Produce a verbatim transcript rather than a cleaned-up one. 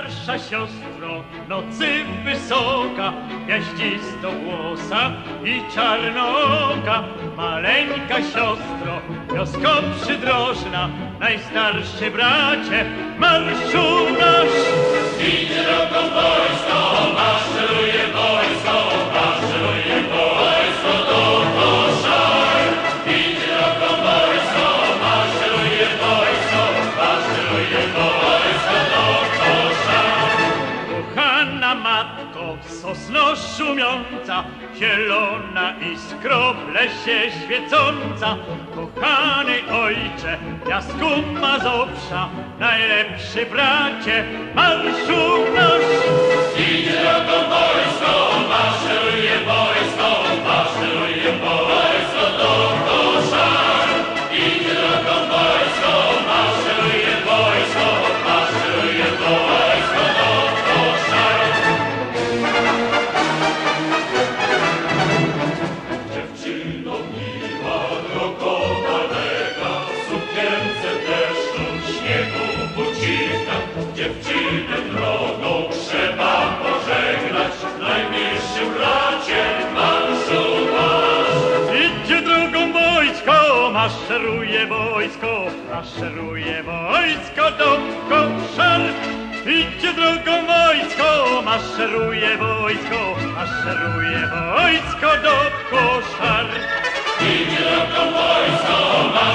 Najstarsza siostro, nocy wysoka, jaździstowłosa i czarnooka. Maleńka siostro, wioską przydrożna, najstarszy bracie, marszu nasz. Idź drogą wojsko, maszeruje wojsko, maszeruje wojsko do koszar. Idź drogą wojsko, maszeruje wojsko, maszeruje wojsko do koszar. Kochana matko, sosno szumiąca, zielona iskro w lesie świecąca. Kochany ojcze, piasku Mazowsza, najlepszy bracie, marszu nasz. Idź drogą wojsko, maszeruje wojsko, maszeruje wojsko do koszar. Idź drogą wojsko, maszeruje wojsko, maszeruje wojsko do koszar. Dziewczyno miła, drogo daleka, w sukience deszczu, śniegu bucika. Dziewczynę drogą trzeba pożegnać, najmilszy bracie, marszu nasz. Idźcie drogą wojsko, maszeruje wojsko, maszeruje wojsko do koszar. Idźcie drogą wojsko, maszeruje wojsko, maszeruje wojsko do koszar. Idź drogą wojsko, maszeruje